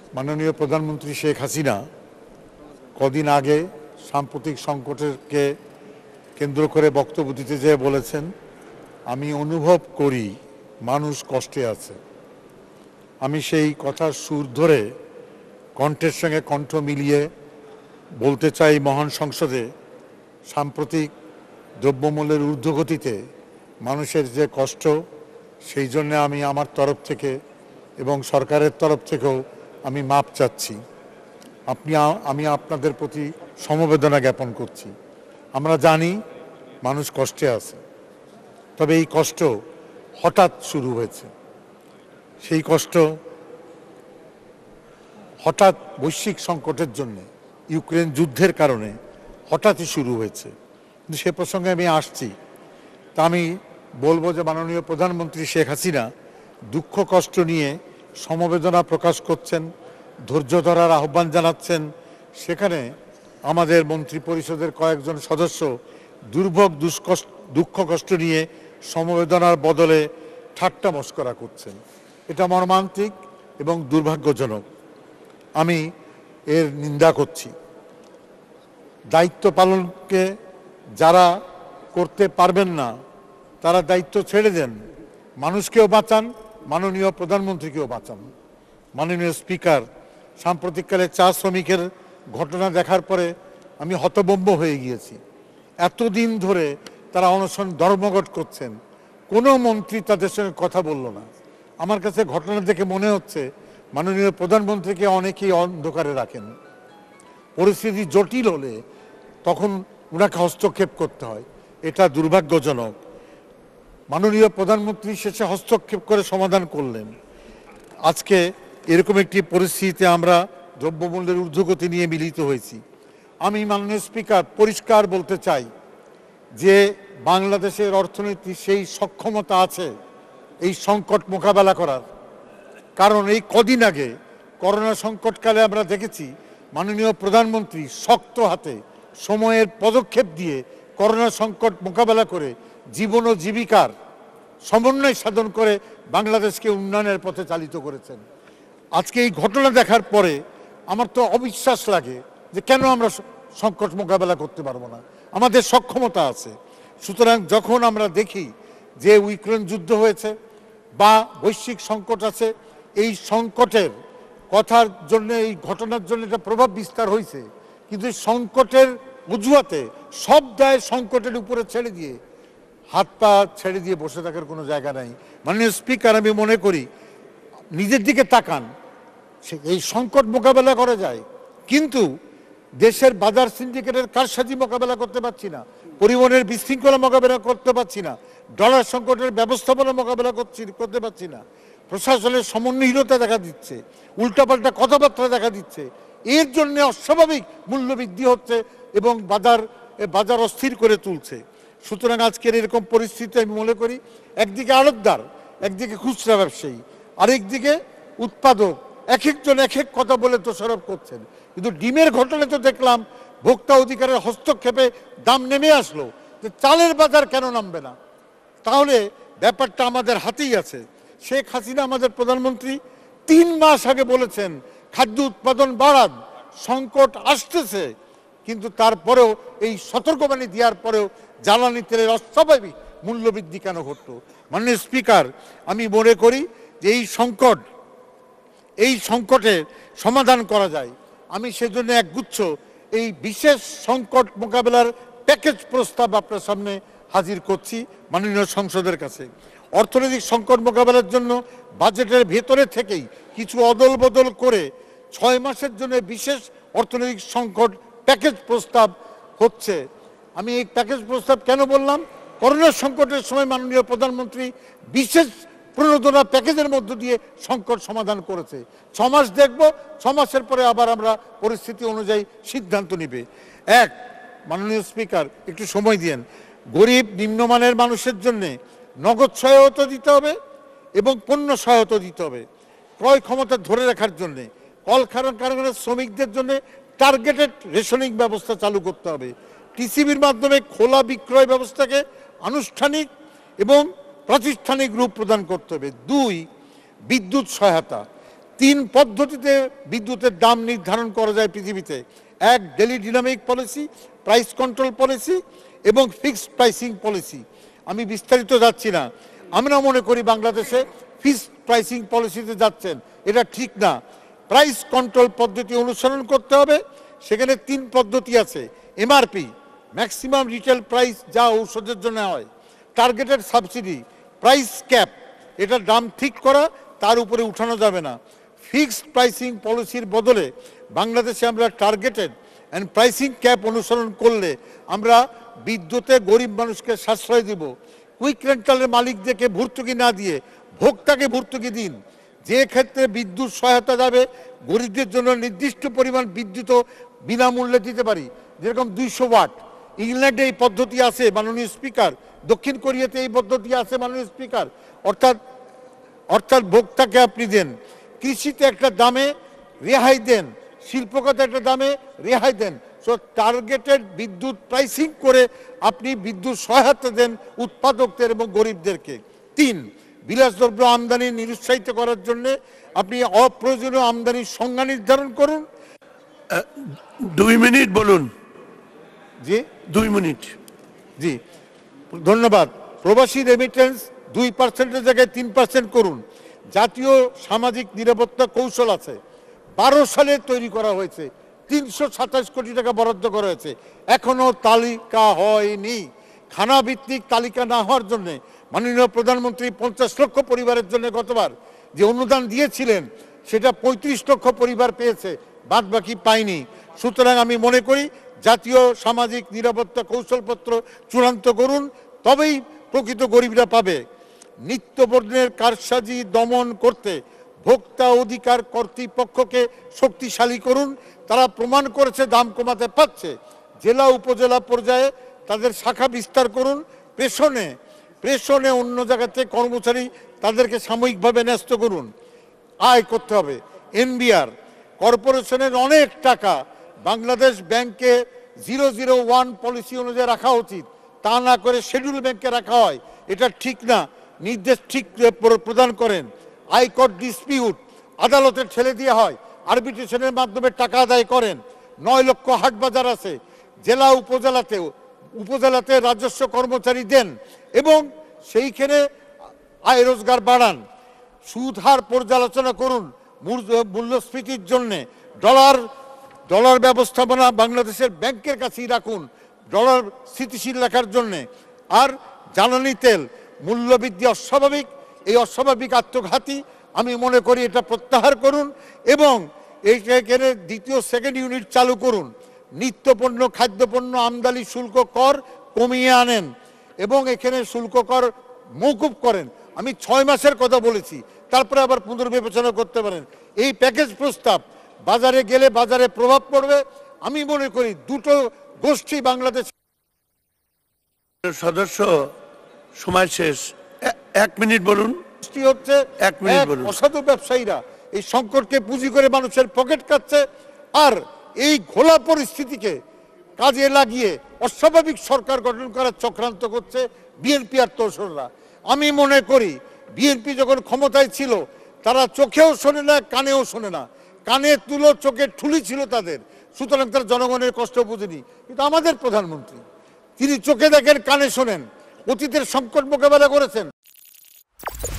মাননীয় প্রধানমন্ত্রী শেখ হাসিনা কদিন আগে সাম্প্রতিক সংকটকে কেন্দ্র করে বক্তব্য দিতে যেয়ে বলেছেন, আমি অনুভব করি মানুষ কষ্টে আছে। আমি সেই কথার সুর ধরে কণ্ঠের সঙ্গে কণ্ঠ মিলিয়ে বলতে চাই, মহান সংসদে সাম্প্রতিক দ্রব্যমূল্যের ঊর্ধ্বগতিতে মানুষের যে কষ্ট, সেই জন্য আমি আমার তরফ থেকে এবং সরকারের তরফ থেকেও আমি মাপ চাচ্ছি। আমি আপনাদের প্রতি সমবেদনা জ্ঞাপন করছি। আমরা জানি মানুষ কষ্টে আছে, তবে এই কষ্ট হঠাৎ শুরু হয়েছে। সেই কষ্ট হঠাৎ বৈশ্বিক সংকটের জন্য, ইউক্রেন যুদ্ধের কারণে হঠাৎই শুরু হয়েছে। কিন্তু সে প্রসঙ্গে আমি আসছি। তা আমি বলবো যে মাননীয় প্রধানমন্ত্রী শেখ হাসিনা দুঃখ কষ্ট নিয়ে সমবেদনা প্রকাশ করছেন, ধৈর্য ধরার আহ্বান জানাচ্ছেন। সেখানে আমাদের মন্ত্রী পরিষদের কয়েকজন সদস্য দুর্ভোগ দুঃখ কষ্ট নিয়ে সমবেদনার বদলে ঠাট্টা মশকরা করছেন। এটা মর্মান্তিক এবং দুর্ভাগ্যজনক। আমি এর নিন্দা করছি। দায়িত্ব পালনকে যারা করতে পারবেন না, তারা দায়িত্ব ছেড়ে দেন, মানুষকেও বাঁচান, মাননীয় প্রধানমন্ত্রীকেও বাঁচান। মাননীয় স্পিকার, সাম্প্রতিককালে চা শ্রমিকের ঘটনা দেখার পরে আমি হতভম্ব হয়ে গিয়েছি। এতদিন ধরে তারা অনশন ধর্মঘট করছেন, কোনো মন্ত্রী তাদের সঙ্গে কথা বলল না। আমার কাছে ঘটনা দেখে মনে হচ্ছে মাননীয় প্রধানমন্ত্রীকে অনেকেই অন্ধকারে রাখেন। পরিস্থিতি জটিল হলে তখন ওনাকে হস্তক্ষেপ করতে হয়, এটা দুর্ভাগ্যজনক। মাননীয় প্রধানমন্ত্রী শেষে হস্তক্ষেপ করে সমাধান করলেন। আজকে এরকম একটি পরিস্থিতিতে আমরা দ্রব্যমূল্যের ঊর্ধ্বগতি নিয়ে মিলিত হয়েছি। আমি মাননীয় স্পিকার পরিষ্কার বলতে চাই যে বাংলাদেশের অর্থনীতি সেই সক্ষমতা আছে এই সংকট মোকাবেলা করার। কারণ এই কদিন আগে করোনা সংকটকালে আমরা দেখেছি মাননীয় প্রধানমন্ত্রী শক্ত হাতে সময়ের পদক্ষেপ দিয়ে করোনা সংকট মোকাবেলা করে জীবন ও জীবিকার সমন্বয় সাধন করে বাংলাদেশকে উন্নয়নের পথে চালিত করেছেন। আজকে এই ঘটনা দেখার পরে আমার তো অবিশ্বাস লাগে যে কেন আমরা সংকট মোকাবেলা করতে পারবো না, আমাদের সক্ষমতা আছে। সুতরাং যখন আমরা দেখি যে ইউক্রেন যুদ্ধ হয়েছে বা বৈশ্বিক সংকট আছে, এই সংকটের কথার জন্য, এই ঘটনার জন্য এটা প্রভাব বিস্তার হয়েছে, কিন্তু এই সংকটের অজুহাতে সব দায় সংকটের উপরে ছেড়ে দিয়ে, হাত পা ছেড়ে দিয়ে বসে থাকার কোনো জায়গা নাই। মাননীয় স্পিকার, আমি মনে করি নিজের দিকে তাকান, এই সংকট মোকাবেলা করা যায়, কিন্তু দেশের বাজার সিন্ডিকেটের কারসাজি মোকাবেলা করতে পারছি না, পরিবহনের বিশৃঙ্খলা মোকাবেলা করতে পারছি না, ডলার সংকটের ব্যবস্থাপনা মোকাবেলা করতে পারছি না, প্রশাসনের সমন্বয়হীনতা দেখা দিচ্ছে, উল্টাপাল্টা কথাবার্তা দেখা দিচ্ছে। এর জন্য অস্বাভাবিক মূল্যবৃদ্ধি হচ্ছে এবং বাজার অস্থির করে তুলছে। সুতরাং আজকের এরকম পরিস্থিতি আমি মনে করি একদিকে আড়তদার, একদিকে খুচরা ব্যবসায়ী, আরেকদিকে উৎপাদক, এক একজন এক এক কথা বলে দোষারোপ করছেন। কিন্তু ডিমের ঘটনা তো দেখলাম ভোক্তা অধিকারের হস্তক্ষেপে দাম নেমে আসলো, যে চালের বাজার কেন নামবে না? তাহলে ব্যাপারটা আমাদের হাতেই আছে। শেখ হাসিনা আমাদের প্রধানমন্ত্রী 3 মাস আগে বলেছেন খাদ্য উৎপাদন বাড়ান, সংকট আসতেছে, কিন্তু তারপরেও এই সতর্কবাণী দেওয়ার পরেও জ্বালানি তেলের অস্বাভাবিক মূল্যবৃদ্ধি কেন ঘটল? মাননীয় স্পিকার, আমি মনে করি যে এই সংকটের সমাধান করা যায়। আমি সেজন্য একগুচ্ছ এই বিশেষ সংকট মোকাবেলার প্যাকেজ প্রস্তাব আপনার সামনে হাজির করছি মাননীয় সংসদের কাছে। অর্থনৈতিক সংকট মোকাবেলার জন্য বাজেটের ভেতরে থেকেই কিছু অদল বদল করে 6 মাসের জন্য বিশেষ অর্থনৈতিক সংকট প্যাকেজ প্রস্তাব হচ্ছে। আমি এই প্যাকেজ প্রস্তাব কেন বললাম? করোনা সংকটের সময় মাননীয় প্রধানমন্ত্রী বিশেষ প্রণোদনা প্যাকেজের মধ্য দিয়ে সংকট সমাধান করেছে। 6 মাস দেখব, 6 মাসের পরে আবার আমরা পরিস্থিতি অনুযায়ী সিদ্ধান্ত নিবে। মাননীয় স্পিকার, একটু সময় দিয়েন। গরিব নিম্নমানের মানুষের জন্যে নগদ সহায়তা দিতে হবে এবং পণ্য সহায়তা দিতে হবে। ক্রয় ক্ষমতা ধরে রাখার জন্যে কল কারখানার শ্রমিকদের জন্য টার্গেটেড রেশনিং ব্যবস্থা চালু করতে হবে। টিসিবির মাধ্যমে খোলা বিক্রয় ব্যবস্থাকে আনুষ্ঠানিক এবং প্রাতিষ্ঠানিক রূপ প্রদান করতে হবে। 2, বিদ্যুৎ সহায়তা। তিন পদ্ধতিতে বিদ্যুতের দাম নির্ধারণ করা যায় পৃথিবীতে। এক, daily dynamic policy, price control policy এবং ফিক্সড প্রাইসিং পলিসি। আমি বিস্তারিত যাচ্ছি না। আমরা মনে করি বাংলাদেশে ফিক্সড প্রাইসিং পলিসিতে যাচ্ছেন, এটা ঠিক না। প্রাইস কন্ট্রোল পদ্ধতি অনুসরণ করতে হবে। সেখানে তিন পদ্ধতি আছে: এমআরপি, ম্যাক্সিমাম রিটেল প্রাইস, যা ঔষধের জন্য হয়; টার্গেটেড সাবসিডি; প্রাইস ক্যাপ, এটার দাম ঠিক করা, তার উপরে উঠানো যাবে না। ফিক্সড প্রাইসিং পলিসির বদলে বাংলাদেশে আমরা টার্গেটেড অ্যান্ড প্রাইসিং ক্যাপ অনুসরণ করলে আমরা বিদ্যুতে গরিব মানুষকে সাশ্রয় দিব। কুইক রেন্টালের মালিকদেরকে ভর্তুকি না দিয়ে ভোক্তাকে ভর্তুকি দিন। যে ক্ষেত্রে বিদ্যুৎ সহায়তা যাবে, গরিবদের জন্য নির্দিষ্ট পরিমাণ বিদ্যুৎও বিনামূল্যে দিতে পারি, যেরকম 200 ওয়াট। ইংল্যান্ডে এই পদ্ধতি আছে মাননীয় স্পিকার, দক্ষিণ কোরিয়াতে এই পদ্ধতি আছে মাননীয় স্পিকার। অর্থাৎ ভোক্তাকে আপনি দেন, কৃষিতে একটা দামে রেহাই দেন, শিল্পগত একটা দামে রেহাই দেন। সো টার্গেটেড বিদ্যুৎ প্রাইসিং করে আপনি বিদ্যুৎ সহায়তা দেন উৎপাদকদের এবং গরিবদেরকে। তিন, বিলাসদ্রব্য আমদানি নিরুৎসাহিত করার জন্য আপনি অপ্রয়োজনীয় আমদানির সংজ্ঞা নির্ধারণ করুন। 2 মিনিট বলুন। জি, 2 মিনিট। জি, ধন্যবাদ। প্রবাসী রেমিটেন্স 2% জায়গায় 3% করুন। জাতীয় সামাজিক নিরাপত্তা কৌশল আছে, 12 সালে তৈরি করা হয়েছে, 327 কোটি টাকা বরাদ্দ করা হয়েছে, এখনো তালিকা হয়নি। খানাভিত্তিক তালিকা না হওয়ার জন্য মাননীয় প্রধানমন্ত্রী 50 লক্ষ পরিবারের জন্য গতবার যে অনুদান দিয়েছিলেন, সেটা 35 লক্ষ পরিবার পেয়েছে, বাদ বাকি পায়নি। সুতরাং আমি মনে করি জাতীয় সামাজিক নিরাপত্তা কৌশলপত্র চূড়ান্ত করুন, তবেই প্রকৃত গরিবরা পাবে। নিত্যপণ্যের কারসাজি দমন করতে ভোক্তা অধিকার কর্তৃপক্ষকে শক্তিশালী করুন। তারা প্রমাণ করেছে দাম কমাতে পারছে। জেলা উপজেলা পর্যায়ে তাদের শাখা বিস্তার করুন। প্রেষণে অন্য জায়গাতে কর্মচারী, তাদেরকে সাময়িকভাবে ন্যস্ত করুন। আয় করতে হবে। এনবিআর কর্পোরেশনের অনেক টাকা বাংলাদেশ ব্যাংকে 001 পলিসি অনুযায়ী রাখা উচিত, তা না করে শিডিউল ব্যাংকে রাখা হয়, এটা ঠিক না। নির্দেশ ঠিক প্রদান করেন। আয়কর ডিসপিউট আদালতে ঠেলে দেওয়া হয়, আরবিট্রেশনের মাধ্যমে টাকা আদায় করেন। 9 লক্ষ হাট বাজার আছে, জেলা উপজেলাতে রাজস্ব কর্মচারী দেন এবং সেইখানে আয় রোজগার বাড়ান। সুদ হার পর্যালোচনা করুন মূল্যস্ফীতির জন্যে। ডলার ব্যবস্থাপনা বাংলাদেশের ব্যাংকের কাছেই রাখুন ডলার স্থিতিশীল রাখার জন্যে। আর জ্বালানি তেল মূল্যবৃদ্ধি অস্বাভাবিক, এই অস্বাভাবিক আত্মঘাতী, আমি মনে করি এটা প্রত্যাহার করুন এবং এইখানে সেকেন্ড ইউনিট চালু করুন। নিত্যপণ্য খাদ্যপণ্য আমদানি শুল্ক কর কমিয়ে আনেন এবং এখানে শুল্ক কর মওকুফ করেন। আমি 6 মাসের কথা বলেছি, তারপরে আবার পুনর্বিবেচনা করতে পারেন। এই প্যাকেজ প্রস্তাব বাজারে গেলে বাজারে প্রভাব পড়বে। আমি মনে করি দুটো গোষ্ঠী বাংলাদেশ। সদস্য সময় শেষ, 1 মিনিট বলুন। হচ্ছে 1 মিনিট বলুন। অসাধু ব্যবসায়ীরা এই সংকটকে পুঁজি করে মানুষের পকেট কাটছে, আর এই ঘোলা পরিস্থিতিকে কাজে লাগিয়ে অস্বাভাবিক সরকার গঠন করার চক্রান্ত করছে বিএনপি আর তোষররা। আমি মনে করি বিএনপি যখন ক্ষমতায় ছিল, তারা চোখেও শোনে না, কানেও শোনে না। কানে তুলো, চোখে ঠুলি ছিল তাদের, সুতরাং তারা জনগণের কষ্ট বুঝেনি। কিন্তু আমাদের প্রধানমন্ত্রী, তিনি চোখে দেখেন, কানে শোনেন, অতীতের সংকট মোকাবেলা করেছেন।